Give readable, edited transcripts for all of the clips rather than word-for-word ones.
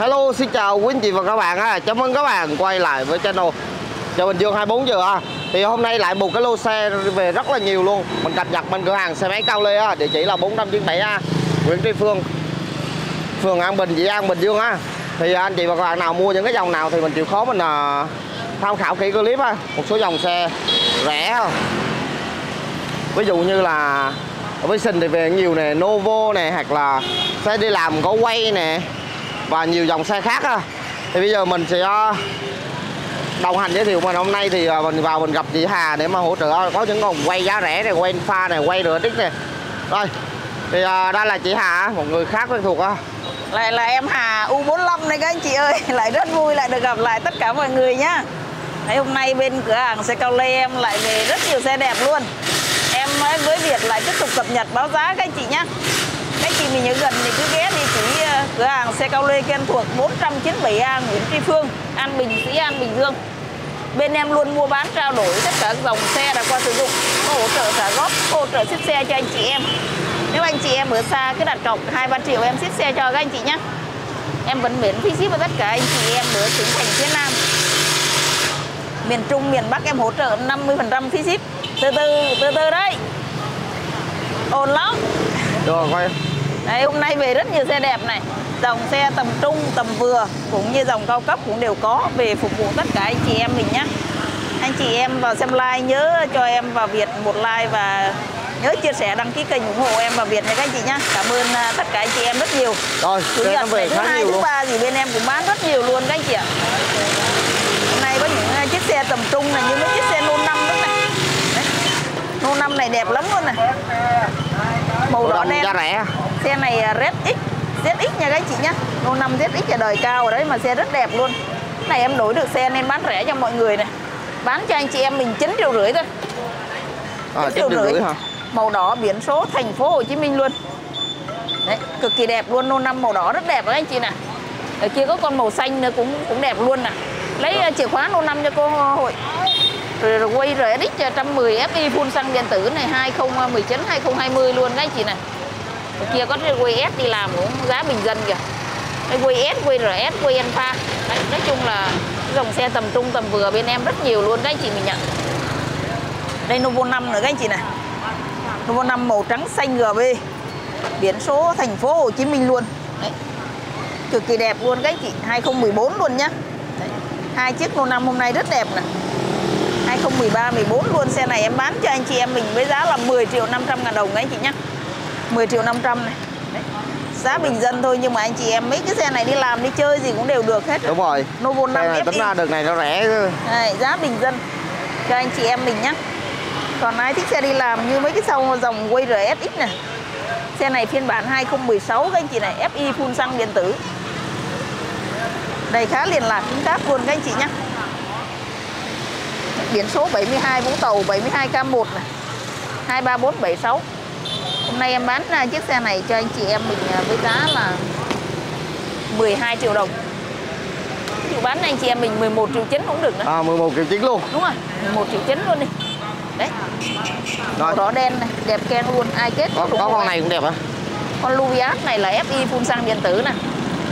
Hello, xin chào quý anh chị và các bạn ha. Chào mừng các bạn quay lại với channel Chợ Bình Dương 24 giờ ha. Thì hôm nay lại một cái lô xe về rất là nhiều luôn. Mình cập nhật bên cửa hàng xe máy Cao Lê ha. Địa chỉ là 497A Nguyễn Tri Phương, phường An Bình, Dĩ An, Bình Dương ha. Thì anh chị và các bạn nào mua những cái dòng nào thì mình chịu khó mình tham khảo kỹ clip ha. Một số dòng xe rẻ không. Ví dụ như là với Sinh thì về nhiều nè, Novo nè, hoặc là xe đi làm có quay nè, và nhiều dòng xe khác á. Thì bây giờ mình sẽ đồng hành giới thiệu mình hôm nay thì mình vào mình gặp chị Hà để mà hỗ trợ có những con quay giá rẻ này, quay Alpha này, quay RX này. Rồi thì đây là chị Hà, một người khác quen thuộc á. Lại là em Hà U45 này các anh chị ơi. Lại rất vui lại được gặp lại tất cả mọi người nhá. Đấy, hôm nay bên cửa hàng xe Cao Lê em lại về rất nhiều xe đẹp luôn. Em với Việt lại tiếp tục cập nhật báo giá các anh chị nhá. Các anh chị mình nhớ gần thì cứ ghé đi chỉ cửa hàng xe Cao Lê quen thuộc 497A Nguyễn Tri Phương, An Bình, Dĩ An, Bình Dương. Bên em luôn mua bán trao đổi tất cả các dòng xe đã qua sử dụng, có hỗ trợ trả góp, hỗ trợ ship xe cho anh chị em. Nếu anh chị em ở xa cứ đặt cọc 2-3 triệu em ship xe cho các anh chị nhé. Em vẫn miễn phí ship với tất cả anh chị em ở tỉnh thành phía Nam. Miền Trung, miền Bắc em hỗ trợ 50% phí ship. Từ từ đấy. Ổn lắm. Rồi quay. Đấy, hôm nay về rất nhiều xe đẹp này. Dòng xe tầm trung, tầm vừa cũng như dòng cao cấp cũng đều có về phục vụ tất cả anh chị em mình nhé. Anh chị em vào xem like nhớ cho em và Việt một like và nhớ chia sẻ đăng ký kênh ủng hộ em và Việt này các anh chị nhé. Cảm ơn tất cả anh chị em rất nhiều. Rồi, Chủ nhật này thứ hai, thứ ba gì bên em cũng bán rất nhiều luôn các anh chị ạ. Hôm nay có những chiếc xe tầm trung này như mấy chiếc xe Nô 5 đó này. Đấy. Nô 5 này đẹp lắm luôn này. Màu đỏ đen. Giá rẻ. Xe này RedX, ZX nha các anh chị nhé. Nô 5 ZX là đời cao ở đấy mà xe rất đẹp luôn. Cái này em đổi được xe nên bán rẻ cho mọi người này. Bán cho anh chị em mình 9,5 triệu thôi. 9,5 triệu hả? Màu đỏ biển số thành phố Hồ Chí Minh luôn. Đấy, cực kỳ đẹp luôn. Nô 5 màu đỏ rất đẹp các anh chị nè. Ở kia có con màu xanh nữa cũng đẹp luôn nè. Lấy chìa khóa Nô 5 cho cô Hội. Rồi quay RX 110 FI full xăng điện tử này 2019 2020 luôn các anh chị này. Ở kia có quay S đi làm cũng giá bình dân kìa. Đây quay S, quay RS, quay Alpha. Đấy, nói chung là dòng xe tầm trung tầm vừa bên em rất nhiều luôn các anh chị mình nhận. Đây Novo 5 nữa các anh chị này. Novo 5 màu trắng xanh GB. Biển số thành phố Hồ Chí Minh luôn. Đấy. Cực kỳ đẹp luôn các anh chị, 2014 luôn nhá. Đấy. Hai chiếc Novo 5 hôm nay rất đẹp này. 2013 14 luôn. Xe này em bán cho anh chị em mình với giá là 10.500.000 đồng các anh chị nhá. 10.500.000 này. Đấy. Giá bình dân thôi nhưng mà anh chị em mấy cái xe này đi làm đi chơi gì cũng đều được hết. Đúng rồi. Novo 5 FI. Tính ra đợt này nó rẻ. Đây, giá bình dân cho anh chị em mình nhá. Còn ai thích xe đi làm như mấy cái sau dòng quay RSX này. Xe này phiên bản 2016 các anh chị này, FI full xăng điện tử. Đây khá liền lạc chính xác luôn các anh chị nhá. Biển số 72 Vũng Tàu 72K1 này. 23476. Hôm nay em bán chiếc xe này cho anh chị em mình với giá là 12 triệu đồng. Chịu bán anh chị em mình 11,9 triệu cũng được nữa. 11,9 triệu luôn. Đúng rồi, 11,9 triệu luôn đi. Đấy. Màu đỏ đen này, đẹp keng luôn, ai kết có con này cũng đẹp hả? Con Luvias này là FI full xăng điện tử này.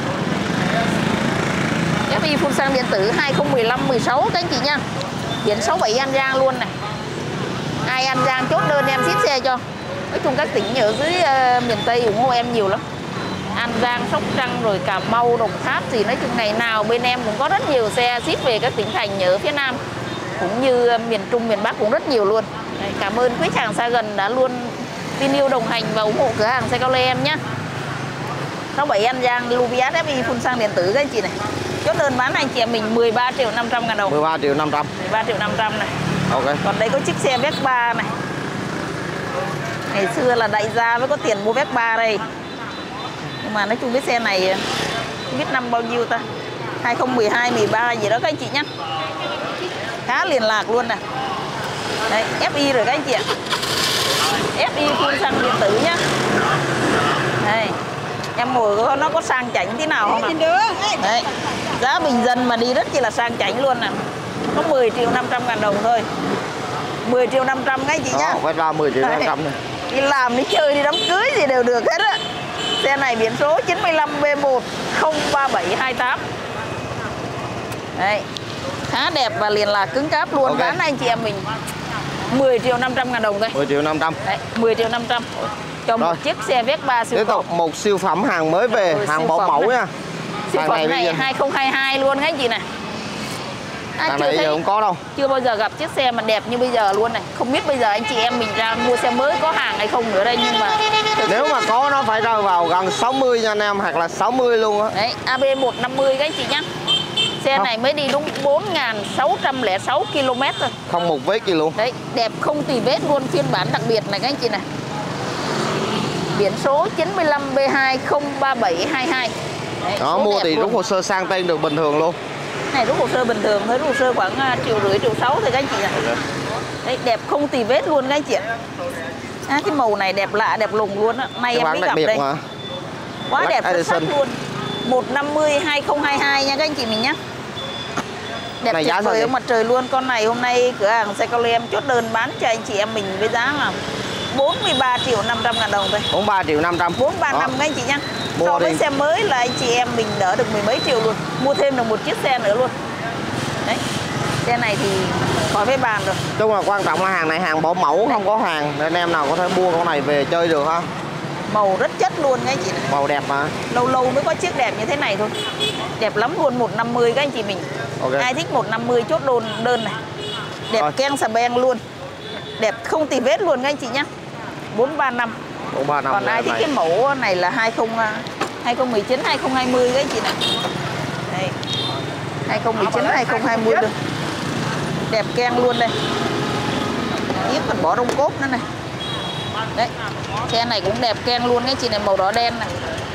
FI full xăng điện tử 2015-16 các anh chị nha. Biển 67 An Giang luôn này. Ai An Giang chốt đơn em ship xe cho. Nói chung các tỉnh ở dưới miền Tây ủng hộ em nhiều lắm. An Giang, Sóc Trăng rồi Cà Mau, Đồng Tháp gì nói chung ngày nào bên em cũng có rất nhiều xe ship về các tỉnh thành ở phía Nam. Cũng như miền Trung, miền Bắc cũng rất nhiều luôn. Đấy, cảm ơn quý hàng xa gần đã luôn tin yêu đồng hành và ủng hộ cửa hàng xe Cao Lê em nhé. 67 An Giang, Luvias FI full xăng điện tử các anh chị này. Chốt đơn bán anh chị em mình 13.500.000 đồng. 13.500.000. 13.500.000 này. Ok. Còn đây có chiếc xe Vespa này. Ngày xưa là đại gia mới có tiền mua Vespa đây. Nhưng mà nói chung cái xe này không biết năm bao nhiêu ta. 2012, 13 gì đó các anh chị nhé. Khá liền lạc luôn nè. Đấy, FI rồi các anh chị ạ. FI full xăng điện tử nhá. Đây. Em ngồi nó có sang chảnh tí nào không ạ? Đấy. Giá bình dân mà đi rất chi là sang chảnh luôn nè. Có 10.500.000 đồng thôi. 10.500.000 các anh chị nhá. Phải ra 10.500.000 này. Đi làm, đi chơi, đi đám cưới gì đều được hết á. Xe này biển số 95B1 03728. Đấy, khá đẹp và liền lạc cứng cáp luôn. Ok. Bán anh chị em mình 10.500.000 đồng thôi. 10.500.000. Đấy, 10.500.000 cho một Rồi. chiếc xe Vespa siêu Tiếp phẩm. tục một siêu phẩm hàng mới về, Rồi, hàng siêu bảo phẩm mẫu này. nha. Siêu Hàng phẩm này bây này giờ- 2022 luôn các anh chị này. Hàng này giờ không có đâu. Chưa bao giờ gặp chiếc xe mà đẹp như bây giờ luôn này. Không biết bây giờ anh chị em mình ra mua xe mới có hàng hay không nữa đây, nhưng mà Nếu mà có nó phải rơi vào gần 60 nha anh em, hoặc là 60 luôn á. đấy, AB150 các anh chị nhá. Xe Không. này mới đi đúng 4.606 km thôi. Không một vết gì luôn. Đấy, đẹp không tì vết luôn, phiên bản đặc biệt này các anh chị này. Biển số 95B2 03722. Đấy, Đó, số mua đẹp thì luôn. rút hồ sơ sang tên được bình thường luôn. Này rút hồ sơ bình thường thôi, rút hồ sơ khoảng 1,5 triệu, 1,6 triệu thôi các anh chị này. Đấy, đẹp không tì vết luôn các anh chị ạ. Cái màu này đẹp lạ, đẹp lùng luôn á. Nay Cái em bán mới đặc gặp biệt đây. mà. Quá Black đẹp xuất sắc Edition. luôn. 150 2022 nha các anh chị mình nhá. Đẹp Này tuyệt giá sao vời vậy? ở mặt trời luôn. Con này hôm nay cửa hàng xe Cao Lê em chốt đơn bán cho anh chị em mình với giá là 43.500.000 đồng thôi. 43.500.000. 435 các anh chị nhá. Mua So với đi. xe mới là anh chị em mình đỡ được mười mấy triệu luôn. Mua thêm được một chiếc xe nữa luôn. Đấy. Xe này thì khỏi phải bàn rồi. Chung là quan trọng là hàng này hàng bảo mẫu, không có hàng nên em nào có thể mua con này về chơi được ha. Màu rất chất luôn các anh chị này. Màu đẹp mà. Lâu lâu mới có chiếc đẹp như thế này thôi. Đẹp lắm luôn. 150 các anh chị mình. Ok. Ai thích 150 chốt đơn này. Đẹp Rồi. keng xà beng luôn. Đẹp không tì vết luôn các anh chị nhá. 435. 435. Còn ai thích cái mẫu này là 2019 2020 các anh chị này. Đây. 2019 2020 luôn. Đẹp keng luôn đây. Tiếp còn bỏ rông cốp nữa này. Đấy. Xe này cũng đẹp keng luôn cái chị này, màu đỏ đen này.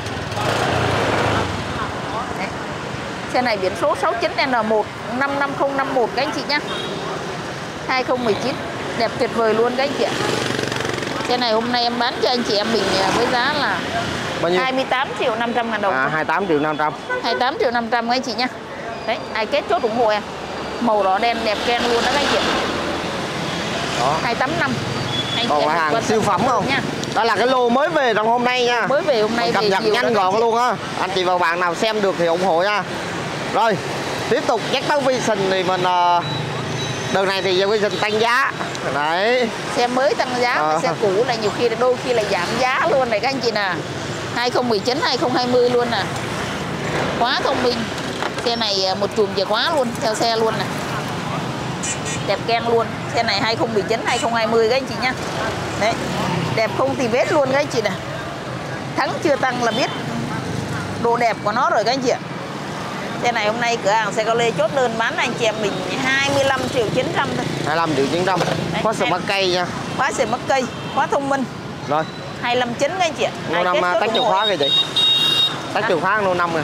Đấy. Xe này biển số 69N1 55051 các anh chị nhá. 2019. Đẹp tuyệt vời luôn các anh chị ạ. Xe này hôm nay em bán cho anh chị em mình với giá là bao nhiêu? 28.500.000 đồng. 28.500.000. 28.500.000 các anh chị nhá. Đấy, ai kết chốt ủng hộ em. Màu đỏ đen đẹp keng luôn đó các anh chị. Đó. 285. Anh chị Còn em là mình hàng quan siêu tâm phẩm không? nha. Đó là cái lô mới về trong hôm nay nha. Mới về hôm nay Mình cập về nhật nhiều nhanh đó các anh gọn chị. luôn á. Anh chị và bạn nào xem được thì ủng hộ nha. Rồi, tiếp tục nhắc tới Vision thì mình đợt này thì Vision tăng giá. Đấy. Xe mới tăng giá, mà xe cũ là nhiều khi đôi khi là giảm giá luôn này các anh chị nè. 2019 2020 luôn nè. Quá thông minh. Xe này một chùm chìa khóa luôn, theo xe luôn nè. Đẹp keng luôn. Xe này 2019 2020 các anh chị nhá. Đấy. Đẹp không tì vết luôn các anh chị nè. Thắng chưa tăng là biết độ đẹp của nó rồi các anh chị ạ. Xe này hôm nay cửa hàng xe Cao Lê chốt đơn bán anh chị em mình 25.900.000 thôi. 25.900.000. Có smart cây nha. Khóa xe mất cây, khóa thông minh. Rồi. 259 các anh chị ạ. Nô năm tắt chìa khóa kìa chị. Tắt chìa khóa nô 5 rồi.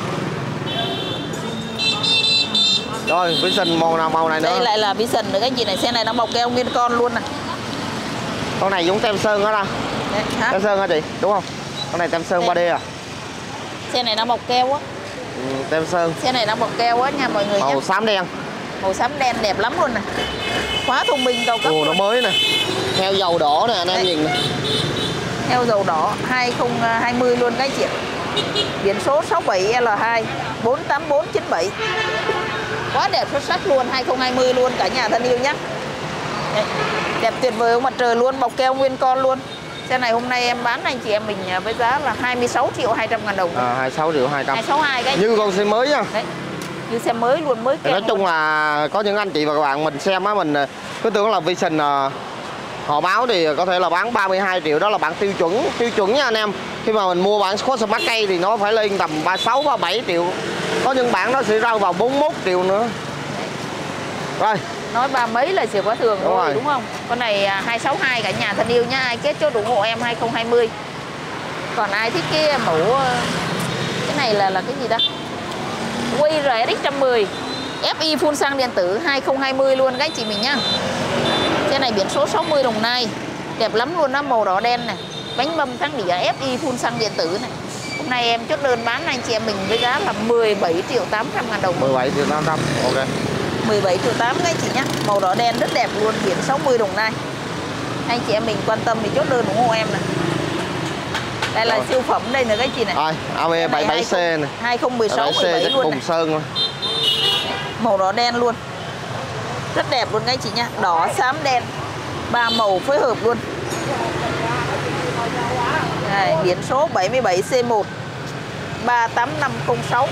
Rồi, Vision màu này nữa. Đây lại là Vision nữa các anh chị này. Xe này nó bọc keo nguyên con luôn nè. Con này giống tem sơn đó ta. Đấy, hả? Tem sơn hả chị? Đúng không? Con này tem sơn 3D à? Xe này nó bọc keo á. Tem sơn. Xe này nó bọc keo á nha mọi người nhé. Màu xám đen. Màu xám đen đẹp lắm luôn nè. Khóa thông minh cao cấp. Ồ, nó mới nè. Theo dầu đỏ nè anh em nhìn nè. Theo dầu đỏ 2020 luôn các anh chị ạ. Biển số 67L2 48497. Quá đẹp xuất sắc luôn, 2020 luôn cả nhà thân yêu nhé. Đấy, đẹp tuyệt vời ông mặt trời luôn, bọc keo nguyên con luôn. Xe này hôm nay em bán anh chị em mình với giá là 26.200.000 đồng. 26.200.000. 262 cái. Như con xe mới nha. Đấy. Như xe mới luôn, mới keo. Nói chung là có những anh chị và các bạn mình xem á, mình cứ tưởng là Vision họ báo thì có thể là bán 32 triệu, đó là bản tiêu chuẩn nha anh em. Khi mà mình mua bản có smart cây thì nó phải lên tầm 36 37 triệu. Có những bản nó sẽ rơi vào 41 triệu nữa. Rồi. Nói ba mấy là chỉ quá thường Đúng thôi rồi. đúng không? Con này 262 cả nhà thân yêu nhá. Ai kết chốt ủng hộ em 2020. Còn ai thích cái mẫu cái này là cái gì ta? Way RX110 FI full xăng điện tử 2020 luôn các anh chị mình nhá. Xe này biển số 60 Đồng Nai. Đẹp lắm luôn đó, màu đỏ đen này. Bánh mâm thắng đĩa FI full xăng điện tử này. Hôm nay em chốt đơn bán anh chị em mình với giá là 17.800.000 đồng. 17.800.000. Ok. 17.800.000 các anh chị nhé. Màu đỏ đen rất đẹp luôn, biển 60 Đồng Nai. Anh chị em mình quan tâm thì chốt đơn ủng hộ em này. Đây là siêu phẩm đây nữa các chị này. Rồi, AB 77C này. 2016 17 luôn cùng này. sơn luôn. Màu đỏ đen luôn. Rất đẹp luôn các chị nhá. Đỏ, xám, đen. 3 màu phối hợp luôn. Đây, biển số 77C1 38506.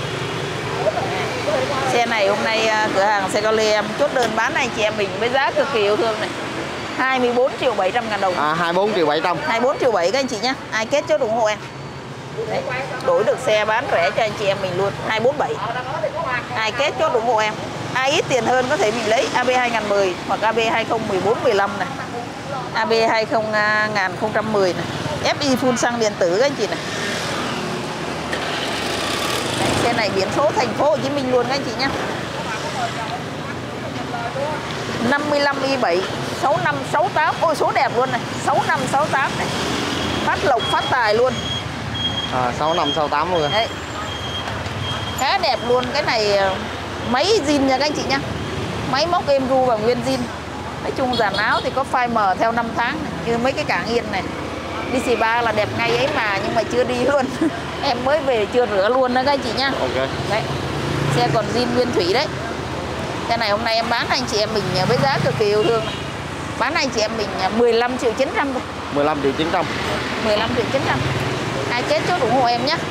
Xe này hôm nay cửa hàng xe Cali em chốt đơn bán anh chị em mình với giá cực kỳ yêu thương này. 24.700.000 đồng. 24.700.000. 24.700.000 các anh chị nhá. Ai kết chốt ủng hộ em. Đấy, đổi được xe bán rẻ cho anh chị em mình luôn. 247. Ai kết chốt ủng hộ em. Ai ít tiền hơn có thể mình lấy AB 2010 hoặc AB 2014-15 này. AB 2010 này. FI full xăng điện tử các anh chị này. Đấy, xe này biển số thành phố Hồ Chí Minh luôn các anh chị nhé. 55i7 6568. Ôi số đẹp luôn này. 6568 này. Phát lộc phát tài luôn. 6568 luôn. Đấy. Khá đẹp luôn. Cái này máy zin nha các anh chị nhé. Máy móc êm ru và nguyên zin. Nói chung dàn áo thì có phai mờ theo 5 tháng này. Như mấy cái cảng yên này. DC3 là đẹp ngay ấy mà, nhưng mà chưa đi luôn. Em mới về chưa rửa luôn đó các anh chị nhá. Ok. Đấy. Xe còn zin nguyên thủy đấy. Xe này hôm nay em bán anh chị em mình với giá cực kỳ yêu thương. Bán anh chị em mình 15.900.000 thôi. 15.900.000. 15.900.000. Ai kết chốt ủng hộ em nhé.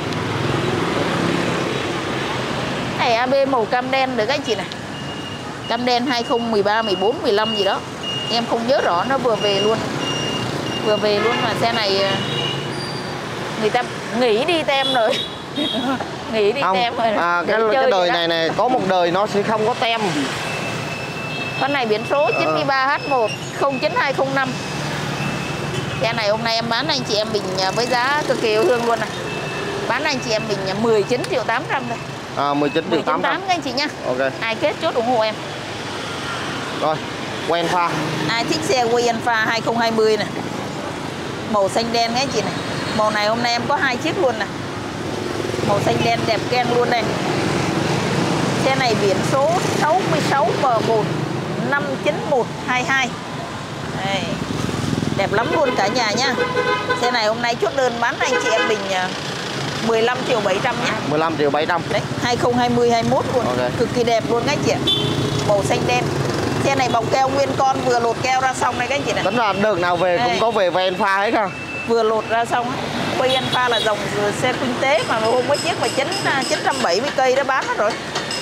Này AB màu cam đen được các anh chị này. Cam đen 2013, 14, 15 gì đó. Em không nhớ rõ, nó vừa về luôn. Vừa về luôn mà xe này người ta nghỉ đi tem rồi. Nghỉ đi Không, tem rồi. cái đời này này có một đời nó sẽ không có tem. Con này biển số 93H1 09205. Xe này hôm nay em bán anh chị em mình với giá cực kỳ yêu thương luôn này. Bán anh chị em mình 19.800.000 thôi. 19.800.000 các anh chị nhá. Ok. Ai kết chốt ủng hộ em. Rồi, quen pha. Ai thích xe Way Alpha 2020 này. Màu xanh đen các anh chị này. Màu này hôm nay em có 2 chiếc luôn này. Màu xanh đen đẹp ken luôn đây. Xe này biển số 66M1 59122. Đây. Đẹp lắm luôn cả nhà nhá. Xe này hôm nay chốt đơn bán anh chị em mình 15.700.000 nhé. 15.700.000. Đấy, 2020-21 luôn. Okay. Cực kỳ đẹp luôn các anh chị ạ. Màu xanh đen. Xe này bọc keo nguyên con, vừa lột keo ra xong này các anh chị này. Tính ra đợt nào về cũng có về Alpha hết ha. Vừa lột ra xong á. Quay Alpha là dòng xe kinh tế mà hôm có chiếc mà 970 cây đã bán hết rồi.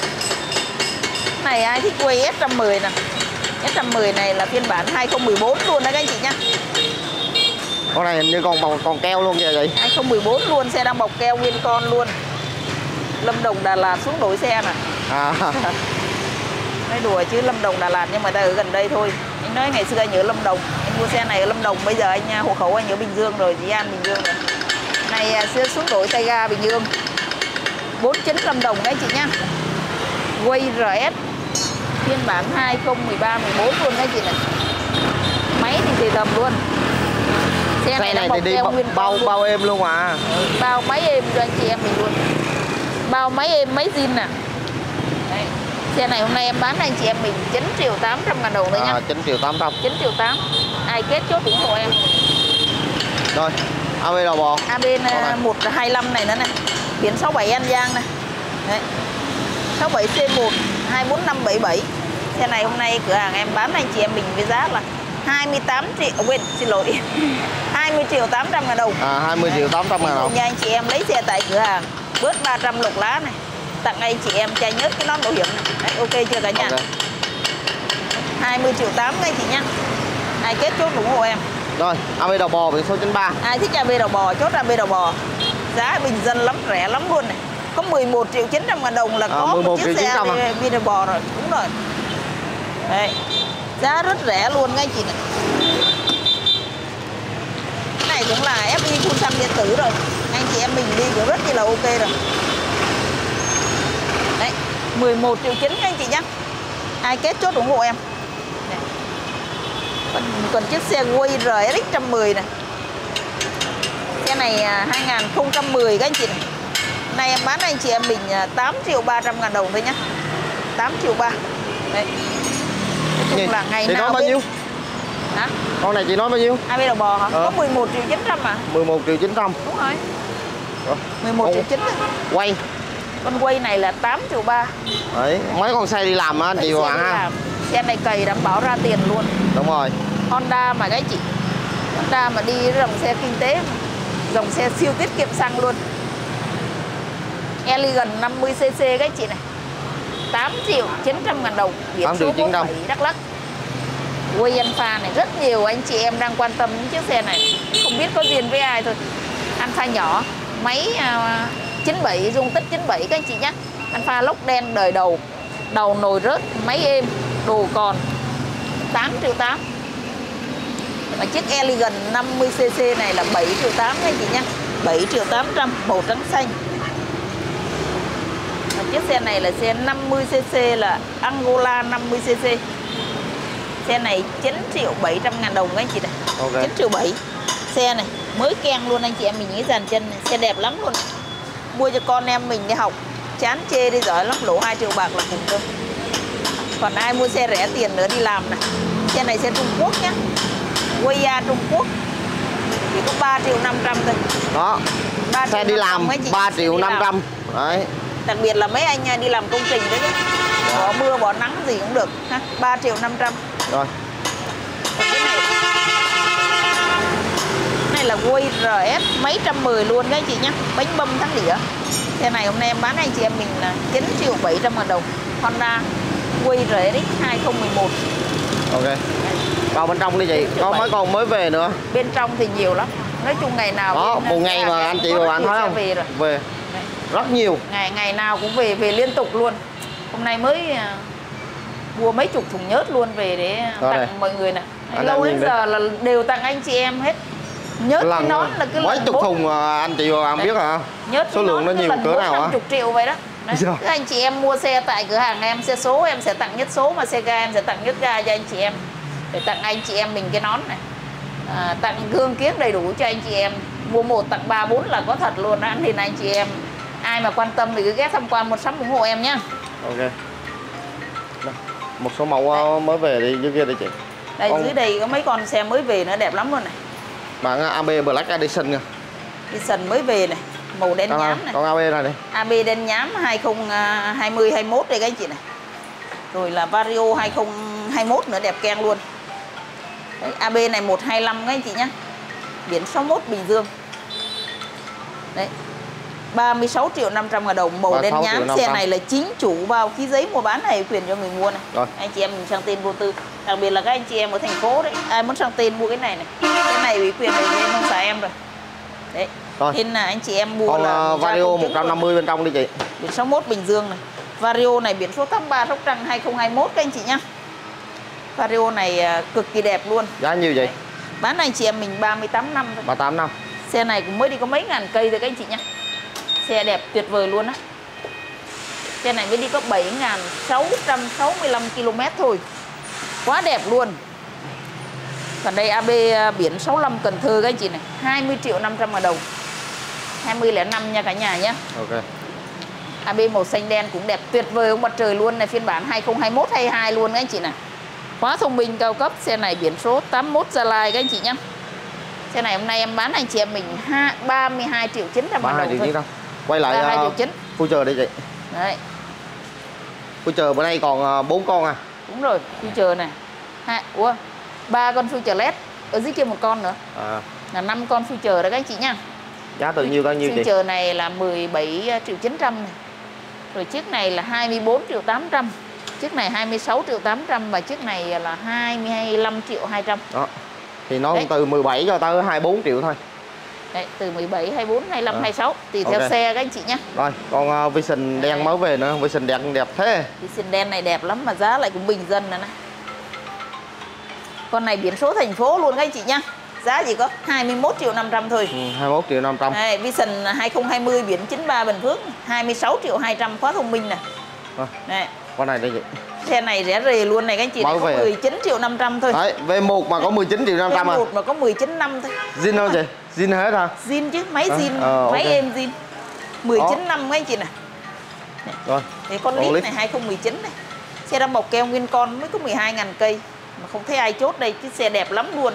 Này ai thích quay S110 nè. S110 này là phiên bản 2014 luôn đó các anh chị nhá. Con này hình như còn keo luôn kìa vậy. 2014 luôn, xe đang bọc keo nguyên con luôn. Lâm Đồng Đà Lạt xuống đổi xe nè. Nói đùa chứ Lâm Đồng Đà Lạt nhưng mà ta ở gần đây thôi. Anh nói ngày xưa anh ở Lâm Đồng, anh mua xe này ở Lâm Đồng, bây giờ anh hộ khẩu anh ở Bình Dương rồi, Dĩ An Bình Dương rồi. Này xưa xuống đổi tay ga Bình Dương. 49 Lâm Đồng các anh chị nhá. Way RS phiên bản 2013 14 luôn các anh chị này. Máy thì tầm luôn. Xe này thì đi bao êm luôn mà. Bao máy êm cho anh chị em mình luôn. Bao máy êm, máy zin nè. Đấy. Xe này hôm nay em bán anh chị em mình 9.800.000 đồng thôi nhá. 9.800.000. 9.800.000. Ai kết chốt ủng hộ em. Rồi, AB đầu bò. AB 125 này nữa này. Biển 67 An Giang này. Đấy. 67C1 24577. Xe này hôm nay cửa hàng em bán anh chị em mình với giá là 20.800.000 đồng. 20.800.000 đồng. Nhà anh chị em lấy xe tại cửa hàng, bớt 300 lộc lá này. Tặng anh chị em chai nhớt cái nón bảo hiểm này. Đấy, ok chưa cả nhà? Okay. 20.800.000 anh chị nhá. Ai kết chốt ủng hộ em. Rồi, AB đầu bò biển số 93. Ai thích AB đầu bò chốt AB đầu bò. Giá bình dân lắm, rẻ lắm luôn này. Có 11.900.000 đồng là có một chiếc xe AB đầu bò rồi. Đúng rồi. Đấy. Giá rất rẻ luôn các anh chị này. Cái này cũng là FI full xăng điện tử rồi. Anh chị em mình đi cũng rất là ok rồi. Đấy, 11.900.000 các anh chị nhé. Ai kết chốt ủng hộ em. Còn chiếc xe Way RS 110 này. Xe này 2010 các anh chị này. Này em bán anh chị em mình 8.300.000 đồng thôi nhé. 8.300.000. Đấy. Nói chung là ngày thì nào bao nhiêu? Hả? Con này chị nói bao nhiêu? AB đầu bò hả? Có 11.900.000 mà. 11.900.000. Đúng rồi. Rồi. 11.900.000. Quay. Con quay này là 8.300.000. Đấy, mấy con xe đi làm á anh chị và bạn ha. Xe này cày đảm bảo ra tiền luôn. Đúng rồi. Honda mà cái chị. Honda mà đi dòng xe kinh tế, dòng xe siêu tiết kiệm xăng luôn. Elegant 50cc cái chị này. 8.900.000 đồng. Biển số 47 Đắk Lắk. Quay Alpha này rất nhiều anh chị em đang quan tâm những chiếc xe này. Không biết có duyên với ai thôi. Alpha nhỏ, máy 97, dung tích 97 các anh chị nhé. Alpha lốc đen đời đầu, đầu nồi rớt, máy êm, đồ còn. 8.800.000. Và chiếc Elegant 50cc này là 7.800.000 các anh chị nhé. 7.800.000, màu trắng xanh. Và chiếc xe này là xe 50cc là Angola 50cc. Xe này 9.700.000 đồng các anh chị này. Okay. 9.700.000. Xe này mới keng luôn anh chị em mình, nghĩ dàn chân này. Xe đẹp lắm luôn. Mua cho con em mình đi học, chán chê đi giỏi lắm, lỗ 2 triệu bạc là cùng thôi. Còn ai mua xe rẻ tiền nữa đi làm này. Xe này xe Trung Quốc nhá. Quay Trung Quốc chỉ có 3.500.000 thôi. Đó. Xe đi làm 3.500.000. Đấy. Đặc biệt là mấy anh đi làm công trình đấy, bỏ mưa bỏ nắng gì cũng được ha. 3.500.000. Rồi. Còn cái này là quay RS mấy 110 luôn các anh chị nhé. Bánh bâm thắng đĩa. Xe này hôm nay em bán anh chị em mình là 9.700.000 đồng. Honda quay RS 2011. Ok. Vào bên trong đi chị, có mấy con mới về nữa. Bên trong thì nhiều lắm. Nói chung ngày nào đó, một ngày mà anh chị và bạn thấy không? Về rồi. Về rất nhiều. Ngày nào cũng về liên tục luôn. Hôm nay mới mua mấy chục thùng nhớt luôn về để tặng mọi người này. Lâu đến giờ là đều tặng anh chị em hết. Nhớt cái nón là cái mấy chục thùng anh chị và bạn biết hả? Nhớt số lượng nó nhiều cỡ nào hả? 50 triệu vậy đó. Các anh chị em mua xe tại cửa hàng em, xe số em sẽ tặng nhất số, mà xe ga em sẽ tặng nhất ga cho anh chị em. Để tặng anh chị em mình cái nón này. Tặng gương kiếng đầy đủ cho anh chị em. Mua 1 tặng 3, 4 là có thật luôn đó. Thì anh chị em ai mà quan tâm thì cứ ghé tham quan một sắm ủng hộ em nhá. Ok. Một số mẫu mới về đi dưới kia đây chị. Đây dưới đây có mấy con xe mới về nữa đẹp lắm luôn này. Bạn AB Black Edition kìa. Edition mới về này, màu đen nhám này. Con AB này đi. AB đen nhám 2020 21 đây các anh chị này. Rồi là Vario 2021 nữa đẹp keng luôn. Đấy, AB này 125 các anh chị nhé. Biển 61 Bình Dương. Đấy. 36.500.000 đồng, màu đen nhám. Xe này là chính chủ vào ký giấy mua bán này quyền cho người mua này. Rồi. Anh chị em mình sang tên vô tư. Đặc biệt là các anh chị em ở thành phố đấy, ai muốn sang tên mua cái này này. Cái này ủy quyền để em không xài em rồi. Đấy. Rồi. Nên là anh chị em mua còn là Vario 150 bên trong đi chị. Biển 61 Bình Dương này. Vario này biển số 83 Sóc Trăng 2021 các anh chị nhá. Vario này cực kỳ đẹp luôn. Giá nhiêu vậy? Đấy. Bán anh chị em mình 38 năm thôi. 38 năm. Xe này cũng mới đi có mấy ngàn cây rồi các anh chị nhá. Xe đẹp tuyệt vời luôn á. Xe này mới đi có 7.665 km thôi. Quá đẹp luôn. Còn đây AB biển 65 Cần Thơ các anh chị này, 20.500.000 đồng. 2005 nha cả nhà nhé. Ok. AB màu xanh đen cũng đẹp tuyệt vời ông mặt trời luôn này, phiên bản 2021 22 luôn các anh chị này. Quá thông minh cao cấp. Xe này biển số 81 Gia Lai các anh chị nhé. Xe này hôm nay em bán anh chị em mình 32.900.000 đồng thôi. Quay lại Future đây chị. Đấy. Future bữa nay còn 4 con à? Đúng rồi, Future này. 3 con Future LED. Ở dưới kia một con nữa. Là 5 con Future đó các anh chị nha. Giá từ nhiêu bao nhiêu chị? Future này là 17.900.000 này. Rồi chiếc này là 24.800.000. Chiếc này 26.800.000 và chiếc này là 25.200.000. Đó. Thì nó từ 17 cho tới 24 triệu thôi. Đấy, từ 17, 24, 25, 26 tùy theo xe các anh chị nhé. Rồi, còn Vision đen mới về nữa, Vision đẹp thế. Vision đen này đẹp lắm mà giá lại cũng bình dân này. Con này biển số thành phố luôn các anh chị nhá. Giá chỉ có 21.500.000 thôi. 21.500.000. Đây, Vision 2020 biển 93 Bình Phước, 26.200.000 khóa thông minh này. Đây. Con này đây chị. Xe này rẻ rề luôn này các anh chị, này có 19.500.000 thôi. Đấy, V1 mà có 19.500.000 à? V1 mà có 19.500.000 thôi. Zin không chị? Zin hết hả? Zin chứ, máy zin, máy êm zin. 19.500.000 các anh chị này. Rồi. Thì con Leaf này 2019 này. Xe đang bọc keo nguyên con mới có 12.000 cây. Mà không thấy ai chốt đây, cái xe đẹp lắm luôn.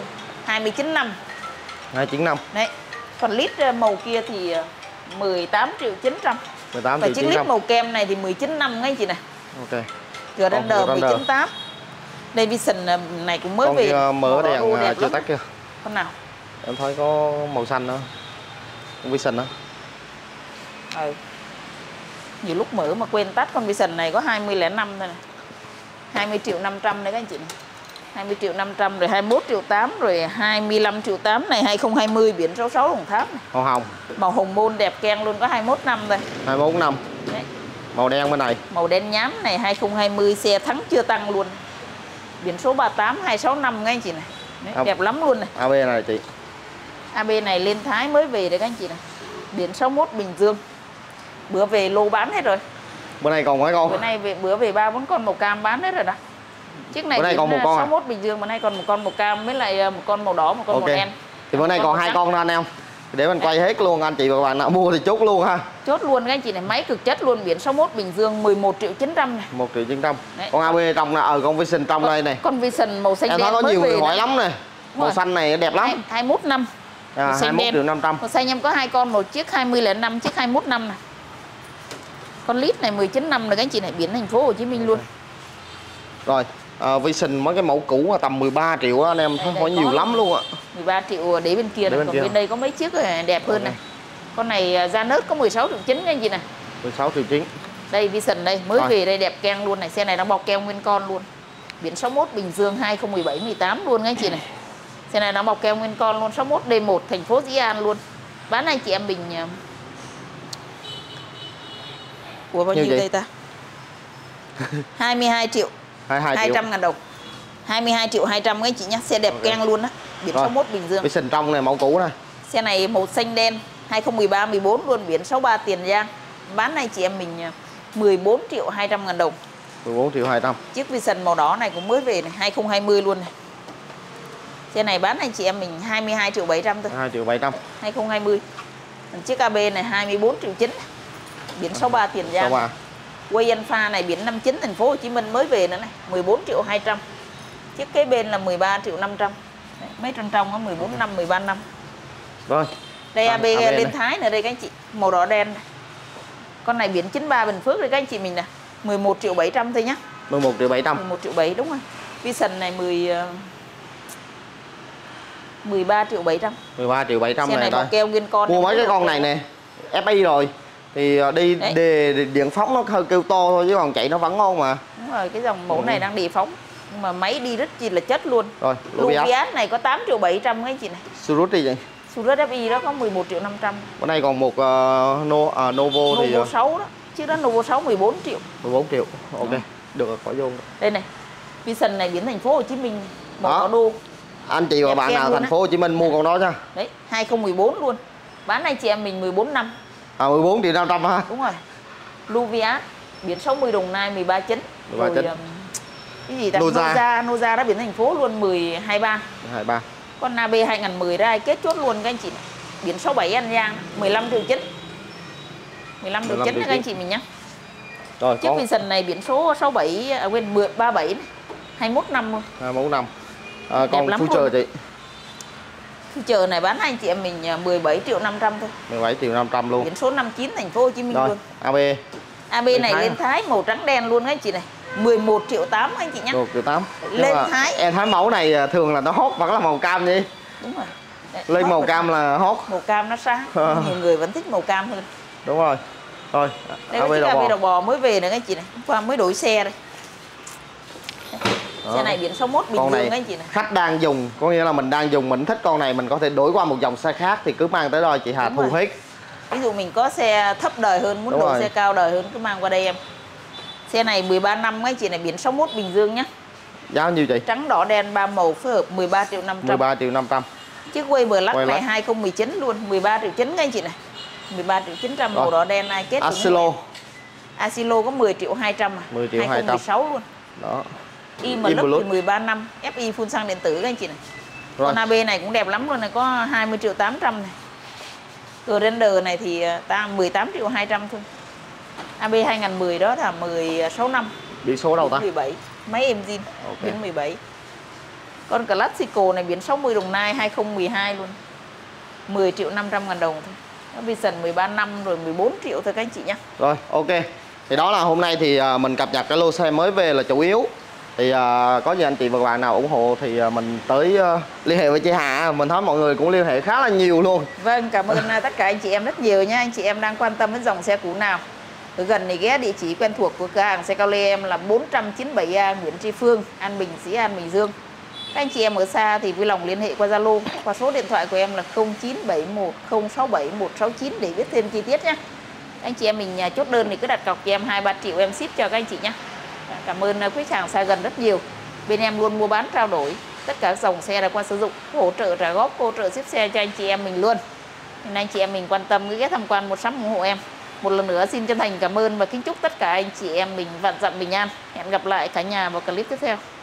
29 năm. 29 năm. Đấy. Còn lít màu kia thì 18 triệu 900. 18 và triệu chiếc 900. lít màu kem này thì 19 năm ngay chị này. Ok. Grandeur 19.8. Đây Vision này cũng mới về. Con mở đèn chưa lắm. tắt kia. Con nào? Em thấy có màu xanh đó. Con Vision đó. Ừ. Nhiều lúc mở mà quên tắt. Con Vision này có 20.5 thôi này. 20 triệu 500 đấy các anh chị này. 20 triệu 500 rồi 21 triệu 8 rồi 25 triệu 8 này 2020 biển 66 Đồng Tháp này. Màu hồng. Màu hồng môn đẹp keng luôn có 21 năm đây. 21 năm. Đấy. Màu đen bên này. Màu đen nhám này 2020 xe thắng chưa tăng luôn. Biển số 38 265 ngay anh chị này. Đấy, đẹp lắm luôn này. AB này chị. AB này lên Thái mới về đấy các anh chị này. Biển 61 Bình Dương. Bữa về lô bán hết rồi. Bữa nay còn mấy con? Bữa về 3-4 con màu cam bán hết rồi đó. Chiếc này bữa nay còn một con 61 Bình Dương, bữa nay còn một con màu cam với lại một con màu đỏ, một con màu đen. Thì bữa nay còn 2 con nữa anh em. Để mình quay hết luôn anh chị và các bạn nào mua thì chốt luôn ha. Chốt luôn các anh chị này, máy cực chất luôn, biển 61 Bình Dương 11 triệu 900 này. 1 triệu 900. Con AB trong là con Vision trong đây này. Con Vision màu xanh em đen thấy có mới nhiều về người hỏi lắm này. Màu xanh này đẹp lắm. 21 năm. À, 21 triệu 500. Màu xanh em có 2 con, một chiếc 20.5, chiếc 21 năm này. Con lít này 19 năm rồi các anh chị này, biển thành phố Hồ Chí Minh luôn. Rồi, Vision mấy cái mẫu cũ là tầm 13 triệu anh em thấy hỏi nhiều lắm luôn ạ. 13 triệu để bên kia này, còn bên đây có mấy chiếc đẹp hơn này. Con này ra nớt có 16 triệu 9 các anh chị này. 16 triệu 9. Đây Vision đây, mới về đây đẹp keng luôn này, xe này nó bọc keo nguyên con luôn. Biển 61 Bình Dương 2017-18 luôn các anh chị này. Xe này nó bọc keo nguyên con luôn, 61 D1 thành phố Dĩ An luôn. Bán anh chị em mình của bao nhiêu đây ta? 22 triệu 200 ngàn đồng. 22 triệu 200 các anh chị nhá, xe đẹp keng luôn á. Biển 61 Bình Dương. Vision trong này mẫu cũ này. Xe này màu xanh đen 2013-14 luôn, biển 63 Tiền Giang. Bán anh chị em mình 14 triệu 200 ngàn đồng. 14 triệu 200. Chiếc Vision màu đỏ này cũng mới về này, 2020 luôn này. Xe này bán anh chị em mình 22 triệu 700 thôi. 2 triệu 700. 2020. Chiếc AB này 24 triệu 9. Biển 63 Tiền Giang. 63. Quay Alpha này biển 59 thành phố Hồ Chí Minh mới về nữa này, 14 triệu 200. Chiếc kế bên là 13 triệu 500. Đấy, mấy trong có 14 năm, 13 năm. Rồi. Đây AB lên Thái nữa đây các anh chị, màu đỏ đen này. Con này biển 93 Bình Phước đây các anh chị mình nè, 11 triệu 700 thôi nhá. 11 triệu 700. 11 triệu 7 đúng rồi. Vision này 13 triệu 700. 13 triệu 700 này đây. keo nguyên con. Mua mấy cái con này nè, FI rồi thì đi điện phóng nó hơi kêu to thôi chứ còn chạy nó vẫn ngon mà. Đúng rồi, cái dòng mẫu này đang đề phóng nhưng mà máy đi rất chi là chất luôn. Rồi, Luvias này có 8 triệu 700 các anh chị này. Surut đi vậy. Surut FI đó có 11 triệu 500. Bữa nay còn một Novo thì Novo 6 đó. Chứ đó Novo 6 14 triệu. 14 triệu. Ok, được rồi, khỏi vô. Đây này. Vision này biển thành phố Hồ Chí Minh, màu đỏ đô. Anh chị và bạn nào thành phố Hồ Chí Minh mua con đó nha. Đấy, 2014 luôn. Bán anh chị em mình 14 năm. 14 triệu 500 ha. Đúng rồi. Luvias biển 60 Đồng Nai 13.9. 13.9. Cái gì ta? Noza đã biển thành phố luôn 12.3. 23. Con AB 2010 ra kết chốt luôn các anh chị. Biển 67 An Giang 15 triệu 9. 15 triệu 9 các anh chị mình nhá. Rồi, chiếc Vision này biển số 67 quên 37 này. 21 năm luôn. 21 năm. Con Future chị. Future này bán anh chị em mình 17 triệu 500 thôi. 17 triệu 500 luôn. Biển số 59 thành phố Hồ Chí Minh luôn. AB này lên Thái màu trắng đen luôn các anh chị này. 11 triệu 8 anh chị nhé. 1 triệu 8. Lên Thái. Em thấy mẫu này thường là nó hot vẫn là màu cam đi. Đúng rồi. Đấy, lên màu cam là hot. Màu cam nó sáng. Nhiều người vẫn thích màu cam hơn. Đúng rồi. Rồi. Đây có chiếc AB đầu bò mới về nữa các anh chị này. Hôm qua mới đổi xe đây. Xe này biển 61 Bình Dương các anh chị này. Khách đang dùng, có nghĩa là mình đang dùng, mình thích con này mình có thể đổi qua một dòng xe khác thì cứ mang tới đây chị Hà thu hết. Ví dụ mình có xe thấp đời hơn, muốn đổi xe cao đời hơn cứ mang qua đây em. Xe này 13 năm các anh chị này, biển 61 Bình Dương nhá. Giá bao nhiêu chị? Trắng đỏ đen 3 màu phối hợp 13 triệu 500. 13 triệu 500. Chiếc Way Black này 2019 luôn, 13 triệu 9 các anh chị này. 13 triệu 900 màu đỏ đen ai kết Asilo có 10 triệu 200 à. 10 triệu 2016 luôn. Đó. Imlux thì 13 năm, FI full xăng điện tử các anh chị này. Rồi. Con AB này cũng đẹp lắm luôn này, có 20 triệu 800 này. Grandeur này thì ta 18 triệu 200 thôi. AB 2010 đó là 16 năm. Biển số đâu ta? 17. Máy em zin. Biển 17. Con Classico này biển 60 Đồng Nai 2012 luôn. 10.500.000 đồng thôi. Nó Vision 13 năm rồi 14 triệu thôi các anh chị nhé. Rồi, ok. Thì đó là hôm nay thì mình cập nhật cái lô xe mới về là chủ yếu. Thì có gì anh chị và các bạn nào ủng hộ thì mình tới liên hệ với chị Hà. Mình thấy mọi người cũng liên hệ khá là nhiều luôn. Vâng, cảm ơn tất cả anh chị em rất nhiều nha. Anh chị em đang quan tâm đến dòng xe cũ nào ở gần thì ghé địa chỉ quen thuộc của cửa hàng xe Cao Lê em là 497A Nguyễn Tri Phương, An Bình, Sĩ An, Bình Dương. Các anh chị em ở xa thì vui lòng liên hệ qua Zalo, qua số điện thoại của em là 0971067169 để biết thêm chi tiết nhé. Anh chị em mình chốt đơn thì cứ đặt cọc cho em 2-3 triệu em ship cho các anh chị nhé. Cảm ơn quý hàng xa gần rất nhiều. Bên em luôn mua bán trao đổi tất cả dòng xe đã qua sử dụng, hỗ trợ trả góp, hỗ trợ ship xe cho anh chị em mình luôn. Nên anh chị em mình quan tâm cứ ghé tham quan một sắm ủng hộ em. Một lần nữa xin chân thành cảm ơn và kính chúc tất cả anh chị em mình vạn dặm bình an. Hẹn gặp lại cả nhà vào clip tiếp theo.